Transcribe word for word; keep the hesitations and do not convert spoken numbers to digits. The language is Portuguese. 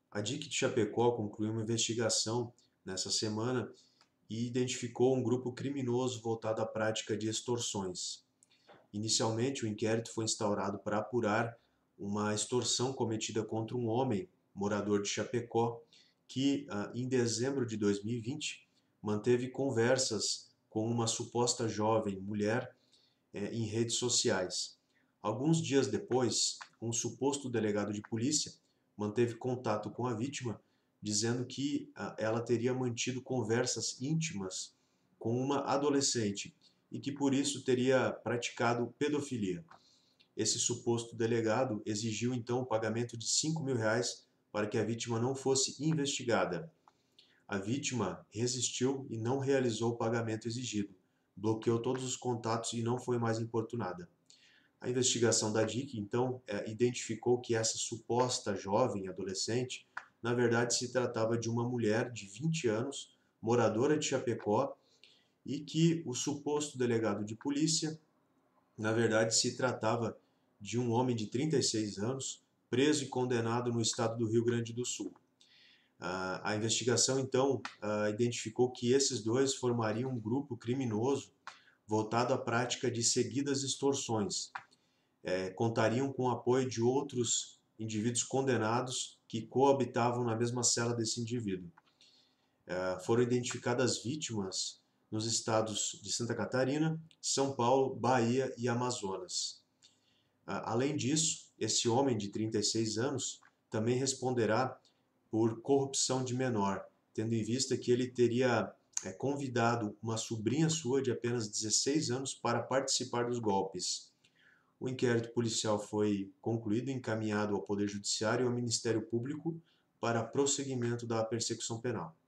A D I C de Chapecó concluiu uma investigação nessa semana e identificou um grupo criminoso voltado à prática de extorsões. Inicialmente, o inquérito foi instaurado para apurar uma extorsão cometida contra um homem, morador de Chapecó, que em dezembro de dois mil e vinte manteve conversas com uma suposta jovem mulher em redes sociais. Alguns dias depois, um suposto delegado de polícia manteve contato com a vítima, dizendo que ela teria mantido conversas íntimas com uma adolescente e que por isso teria praticado pedofilia. Esse suposto delegado exigiu então o pagamento de cinco mil reais para que a vítima não fosse investigada. A vítima resistiu e não realizou o pagamento exigido, bloqueou todos os contatos e não foi mais importunada. A investigação da D I C, então, é, identificou que essa suposta jovem adolescente, na verdade, se tratava de uma mulher de vinte anos, moradora de Chapecó, e que o suposto delegado de polícia, na verdade, se tratava de um homem de trinta e seis anos, preso e condenado no estado do Rio Grande do Sul. A investigação, então, identificou que esses dois formariam um grupo criminoso voltado à prática de seguidas extorsões. É, contariam com o apoio de outros indivíduos condenados que coabitavam na mesma cela desse indivíduo. É, foram identificadas vítimas nos estados de Santa Catarina, São Paulo, Bahia e Amazonas. Além disso, esse homem de trinta e seis anos também responderá por corrupção de menor, tendo em vista que ele teria é, convidado uma sobrinha sua de apenas dezesseis anos para participar dos golpes. O inquérito policial foi concluído e encaminhado ao Poder Judiciário e ao Ministério Público para prosseguimento da persecução penal.